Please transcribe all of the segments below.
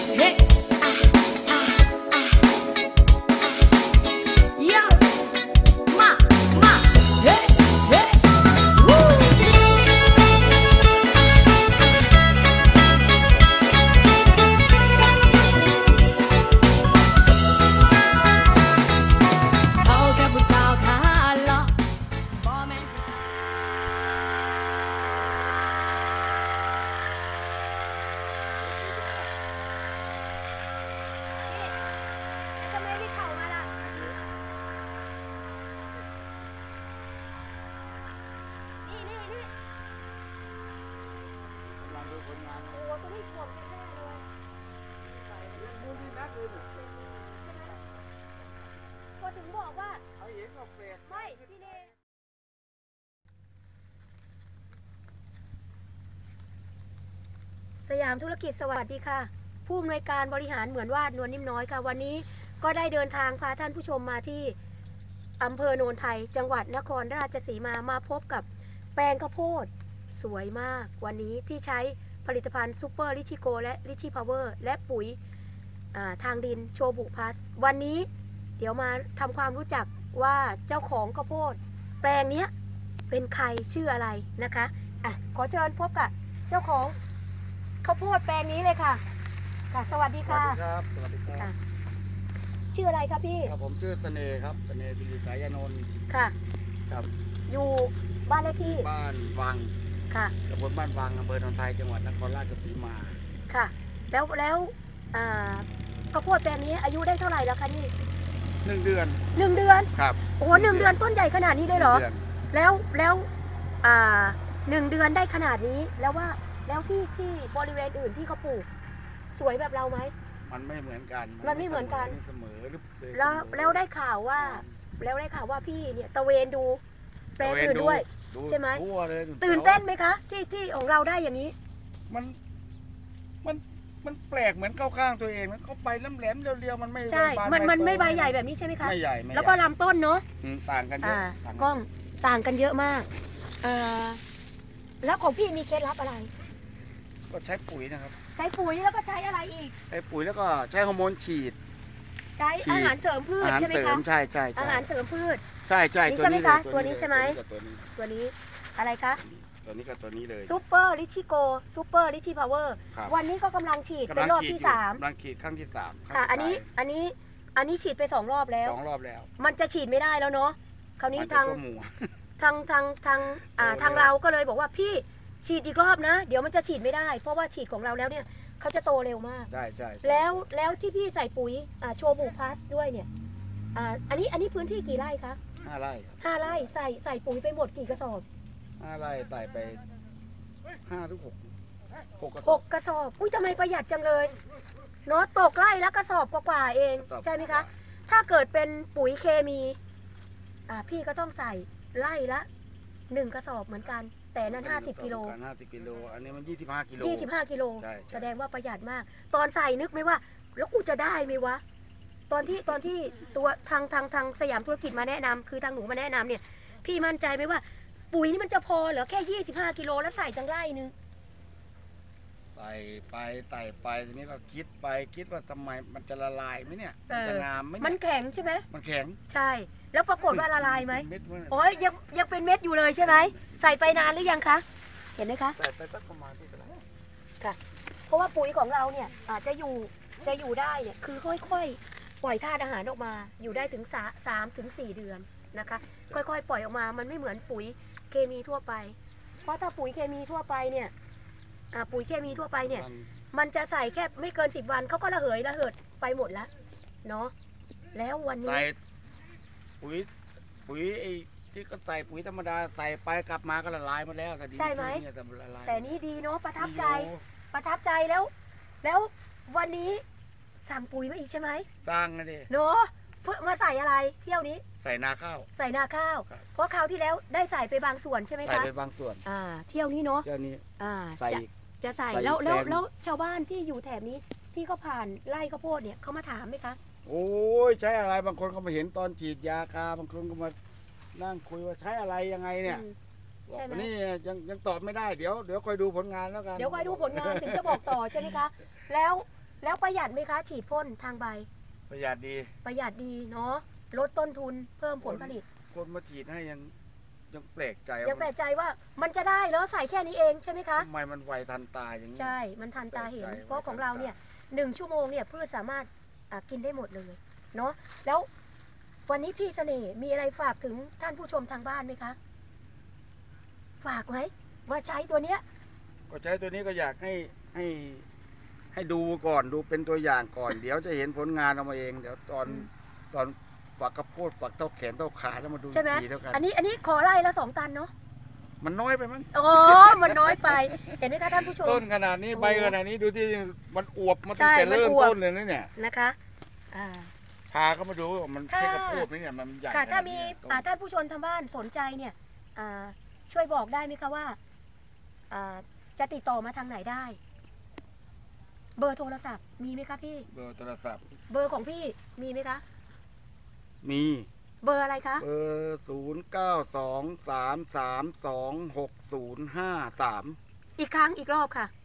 ก็ถึงบอกว่าไม่พี่เนสยามธุรกิจสวัสดีค่ะผู้อำนวยการบริหารเหมือนวาดนวลนิ่มน้อยค่ะวันนี้ก็ได้เดินทางพาท่านผู้ชมมาที่อำเภอโนนไทยจังหวัดนครราชสีมามาพบกับแปลงข้าวโพดสวยมากวันนี้ที่ใช้ผลิตภัณฑ์ซูเปอร์ลิชิโกและลิชิพาวเวอร์และปุ๋ยทางดินโชบุพัสวันนี้เดี๋ยวมาทำความรู้จักว่าเจ้าของข้าวโพดแปลงนี้เป็นใครชื่ออะไรนะคะขอเชิญพบกับเจ้าของข้าวโพดแปลงนี้เลยค่ะสวัสดีค่ะสวัสดีครับสวัสดีครับชื่ออะไรครับพี่ครับผมชื่อเสน่ห์ครับเสน่ห์สิริสายนนท์ค่ะครับอยู่บ้านเลขที่บ้านวังค่ะตำบลบ้านวังอำเภอโนนไทยจังหวัดนครราชสีมาค่ะแล้วข้าวโพดแปลงนี้อายุได้เท่าไหร่แล้วคะนี่ 1 เดือน 1 เดือนครับโอ้โห1 เดือนต้นใหญ่ขนาดนี้เลยเหรอแล้ว1 เดือนได้ขนาดนี้แล้วที่บริเวณอื่นที่เขาปลูกสวยแบบเราไหมมันไม่เหมือนกันมันไม่เหมือนกันเสมอหรือแล้วได้ข่าวว่าพี่เนี่ยตะเวนดูแปลงอื่นด้วยใช่ไหมตื่นเต้นไหมคะที่ของเราได้อย่างนี้มันแปลกเหมือนเข้าข้างตัวเองเขาไปแหลมๆเรียวๆมันไม่ใช่มันไม่ใบใหญ่แบบนี้ใช่ไหมคะไม่ใหญ่แล้วก็ลำต้นเนาะต่างกันเยอะกล้องต่างกันเยอะมากแล้วของพี่มีเคล็ดลับอะไรก็ใช้ปุ๋ยนะครับใช้ปุ๋ยแล้วก็ใช้อะไรอีกใช้ปุ๋ยแล้วก็ใช้ฮอร์โมนฉีดใช้อาหารเสริมพืชใช่ไหมคะใช่อาหารเสริมพืชใช่นี่ใช่ไหมคะตัวนี้ใช่ไหมตัวนี้อะไรคะตัวนี้กับตัวนี้เลยซูเปอร์ลิชิโกซูเปอร์ลิชิพาวเวอร์วันนี้ก็กำลังฉีดเป็นรอบที่3 กำลังฉีดครั้งที่3 ค่ะอันนี้ฉีดไป2 รอบแล้วมันจะฉีดไม่ได้แล้วเนาะคราวนี้ทางเราก็เลยบอกว่าพี่ฉีดอีกรอบนะเดี๋ยวมันจะฉีดไม่ได้เพราะว่าฉีดของเราแล้วเนี่ยเขาจะโตเร็วมากใช่แล้วที่พี่ใส่ปุ๋ยโชบุพัสด้วยเนี่ยอันนี้พื้นที่กี่ไร่คะ 5 ไร่ 5 ไร่ใส่ปุ๋ยไปหมดกี่กระสอบ 5 ไร่ใส่ไป5 หรือ 6 กระสอบอุ้ยทำไมประหยัดจังเลยเนาะตกไร่ละกระสอบกว่าเองใช่ไหมคะถ้าเกิดเป็นปุ๋ยเคมีพี่ก็ต้องใส่ไร่ละ1 กระสอบเหมือนกันแต่นั้น50 กิโลอันนี้มัน25 กิโล 25 กิโลแสดงว่าประหยัดมากตอนใส่นึกไหมว่าแล้วกูจะได้ไหมวะตอนที่ตัวทางสยามธุรกิจมาแนะนำคือทางหนูมาแนะนำเนี่ยพี่มั่นใจไหมว่าปุ๋ยนี่มันจะพอเหรอแค่25 กิโลแล้วใส่ตั้งไร่นึงใส่ไปทีนี้ก็คิดว่าทำไมมันจะละลายไหมเนี่ยมันจะงามไหมมันแข็งใช่ไหมมันแข็งใช่แล้วปรากฏว่าละลายไหมโอ้ยยังเป็นเม็ดอยู่เลยใช่ไหมใส่ไปนานหรือยังคะเห็นไหมคะใส่ไปสักประมาณที่เท่าไหร่ค่ะเพราะว่าปุ๋ยของเราเนี่ยจะอยู่ได้เนี่ยคือค่อยๆปล่อยธาตุอาหารออกมาอยู่ได้ถึง3 ถึง 4 เดือนนะคะค่อยๆปล่อยออกมามันไม่เหมือนปุ๋ยเคมีทั่วไปเพราะถ้าปุ๋ยเคมีทั่วไปเนี่ยมันจะใส่แค่ไม่เกิน10 วันเขาก็ระเหยไปหมดแล้วเนาะแล้ววันนี้ใส่ปุ๋ยไอ้ที่ก็ใส่ปุ๋ยธรรมดาใส่ไปกลับมาก็ละลายมาแล้วใช่ไหมแต่นี้ดีเนาะประทับใจแล้ววันนี้สั่งปุ๋ยมาอีกใช่ไหมสั่งนะดิเนาะเพื่อมาใส่อะไรเที่ยวนี้ใส่นาข้าวเพราะคราวที่แล้วได้ใส่ไปบางส่วนใช่ไหมคะใส่ไปบางส่วนเที่ยวนี้เนาะใส่จะใส่แล้วชาวบ้านที่อยู่แถบนี้ที่เขาผ่านไร่ข้าวโพดเนี่ยเขามาถามไหมคะโอ้ยใช้อะไรบางคนเขามาเห็นตอนฉีดยาคาบางคนก็มานั่งคุยว่าใช้อะไรยังไงเนี่ยวันนี้ยังตอบไม่ได้เดี๋ยวคอยดูผลงานแล้วกันเดี๋ยวคอยดูผลงานถึงจะบอกต่อใช่ไหมคะแล้วแล้วประหยัดไหมคะ ฉีดพ่นทางใบประหยัดดีประหยัดดีเนาะลดต้นทุนเพิ่มผลผลิตคนมาฉีดให้ยังแปลกใจยังแปลกใจว่ามันจะได้แล้วใส่แค่นี้เองใช่ไหมคะทำไมมันไวทันตาอย่างนี้ใช่ มันทันตาเห็นแปลกใจเพราะของเราเนี่ยไวทัน 1 ชั่วโมงเนี่ยพืชสามารถกินได้หมดเลยเนาะแล้ววันนี้พี่เสน่ห์มีอะไรฝากถึงท่านผู้ชมทางบ้านไหมคะ ฝากไว้ว่าใช้ตัวเนี้ยก็ใช้ตัวนี้ก็อยากให้ดูก่อนดูเป็นตัวอย่างก่อน เดี๋ยวจะเห็นผลงานออกมาเองเดี๋ยวตอนฝักข้าวโพดฝักเท่าแขนเท่าขาแล้วมาดูใช่ไหมทีเท่ากันอันนี้ขอไล่ละ2 ตันเนาะมันน้อยไปมั้งอ๋อ มันน้อยไป เห็นไหมคะท่านผู้ชมต้นขนาดนี้โอ้ใบขนาดนี้ดูที่มันอวบมาใช่ตั้งแต่มันเริ่มอวบต้นเลยนะเนี่ยนะคะอ่าพาเขามาดูว่ามันค่ะแค่ข้าวโพดไหมเนี่ยมันใหญ่ค่ะขถ้านาดมีนี้ต้นท่านผู้ชมทางบ้านสนใจเนี่ยช่วยบอกได้ไหมคะว่าจะติดต่อมาทางไหนได้ เบอร์โทรศัพท์มีไหมคะพี่เบอร์โทรศัพท์เบอร์ของพี่มีไหมคะมีเบอร์อะไรคะเบอร์0923336053 อีกครั้งอีกรอบค่ะ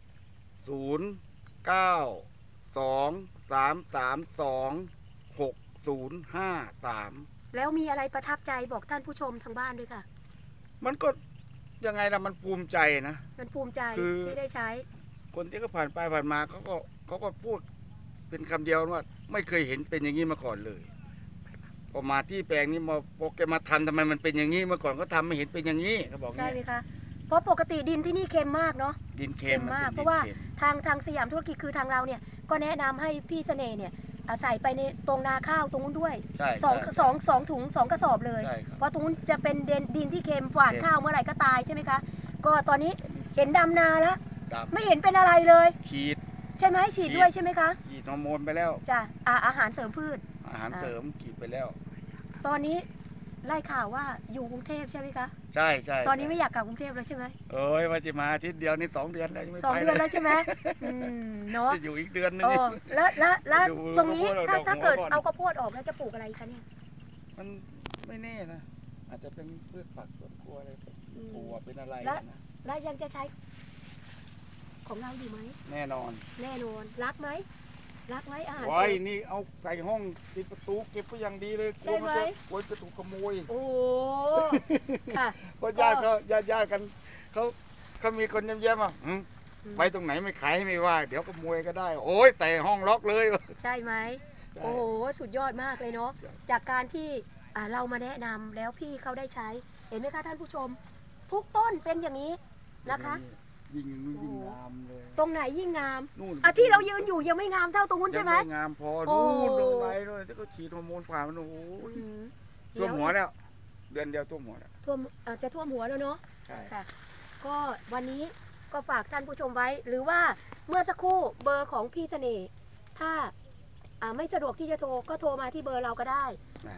0923332653 แล้วมีอะไรประทับใจบอกท่านผู้ชมทางบ้านด้วยค่ะมันก็ยังไงล่ะมันภูมิใจนะมันภูมิใจคือที่ได้ใช้คนที่เขาผ่านไปผ่านมาเขาก็พูดเป็นคำเดียวว่าไม่เคยเห็นเป็นอย่างนี้มาก่อนเลยพอมาที่แปลงนี้มาพอแกมาทำทำไมมันเป็นอย่างนี้เมื่อก่อนก็ทำไม่เห็นเป็นอย่างนี้เขาบอกใช่เนี่ยไหมคะ เพราะปกติดินที่นี่เค็มมากเนาะดินเค็เค็มมมากนเพป็นราะว่าดินค็มทางสยามธุรกิจคือทางเราเนี่ยก็แนะนำให้พี่เสน่ห์เนี่ยใส่ไปในตรงนาข้าวตรงนู้นด้วยใช่สองใช่สองถุง2 กระสอบเลยใช่ครับเพราะตรงนู้นจะเป็นดินที่เค็มหวานเค็มข้าวเมื่อไหร่ก็ตายใช่ไหมคะ ก็ตอนนี้เห็นดำนาแล้วดำไม่เห็นเป็นอะไรเลยฉีดใช่ไหมฉีดด้วยใช่ไหมคะฉีดฮอร์โมนไปแล้วจ้ะอาหารเสริมพืชอาหารเสริมฉีดไปแล้วตอนนี้ไล่ข่าวว่าอยู่กรุงเทพใช่ไหมคะใช่ใช่ตอนนี้ไม่อยากกลับกรุงเทพแล้วใช่ไหมเอ้ยว่าจะมาอาทิตย์เดียวนี่2 เดือนแล้วยังไม่สองไปเดือนแล้วใช่ไหมเนาะจะอยู่อีกเดือนนึงอ๋อแล้วดูตรงนี้ข้าวโพดถ้าเกิดดอกหัวก่อนเอาข้าวโพดออกแล้วจะปลูกอะไรคะเนี่ยมันไม่แน่นะ อาจจะเป็นพืชผักสวนครัวอะไรถั่วเป็นอะไรและนะแล้วยังจะใช้ของเราอยู่ไหมแน่นอนแน่นอนรักไหมรักไหมอาหารไว้เสริมนี่เอาใส่ห้องปิดประตูเก็บไว้อย่างดีเลยกใช่ลัวไหมกลัวจะถูกขโมยโอ้โหค่ะเพราะญาติกันเขามีคนเยี่ยมๆอ่ะไว้ตรงไหนไม่ขายให้ไม่ว่า เดี๋ยวขโมยก็ได้ โอ้ยใส่ห้องล็อกเลยใช่ไหมใช่โอ้โหสุดยอดมากเลยเนาะใช่จากการที่เรามาแนะนำแล้วพี่เขาได้ใช้ เห็นไหมคะท่านผู้ชม ทุกต้นเป็นอย่างนี้นะคะยิ่งงามเลยตรงไหนยิ่งงามนู่นที่เรายืนอยู่ยังไม่งามเท่าตรงนู้นยัใช่งไหมไม่งามพอโอ้นู่นตรงไหนด้วยที่เขาฉีดฮอร์โมนผ่านมันโอ้โหอืมท่วมหัวแล้ว เดือนเดียวท่วมหัวแล้วท่วมจะท่วมหัวแล้วเนาะใช่ค่ะ ก็วันนี้ก็ฝากท่านผู้ชมไว้ หรือว่าเมื่อสักครู่เบอร์ของพี่เสน่ห์ถ้าไม่สะดวกที่จะโทรก็โทรมาที่เบอร์เราก็ได้นะ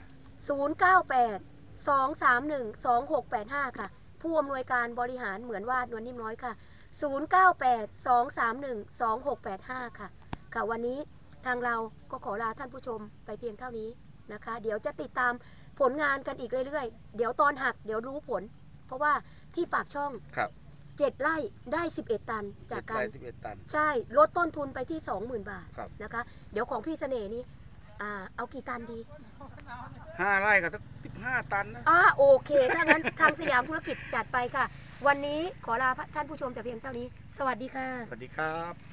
098-231-2685 ค่ะ ผู้อำนวยการบริหารเหมือนวาดนวลนิ่มน้อยค่ะ 098-231-2685 ค่ะ ค่ะวันนี้ทางเราก็ขอลาท่านผู้ชมไปเพียงเท่านี้นะคะ เดี๋ยวจะติดตามผลงานกันอีกเรื่อยๆ เดี๋ยวตอนหักเดี๋ยวรู้ผล เพราะว่าที่ปากช่องครับ 7 ไร่ได้ 11 ตันจากการ 11 ตันใช่ลดต้นทุนไปที่ 20,000 บาทครับนะคะ เดี๋ยวของพี่เสน่ห์นี่เอากี่ตันดี 5 ไร่กับสัก15 ตันนะโอเค ถ้างั้น ทางสยามธุรกิจจัดไปค่ะ วันนี้ขอลาท่านผู้ชมแต่เพียงเท่านี้ สวัสดีค่ะสวัสดีครับ